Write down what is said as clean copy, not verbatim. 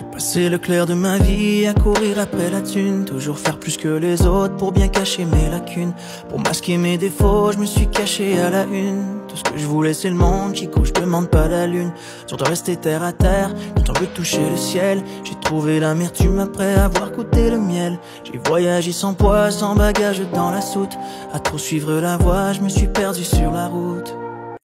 J'ai passé le clair de ma vie à courir après la thune, toujours faire plus que les autres pour bien cacher mes lacunes. Pour masquer mes défauts, je me suis caché à la une. Tout ce que je voulais c'est le monde, Chico, je demande pas la lune. Sur de rester terre à terre, quand on veut toucher le ciel. J'ai trouvé l'amertume après avoir goûté le miel. J'ai voyagé sans poids, sans bagage dans la soute. À trop suivre la voie, je me suis perdu sur la route.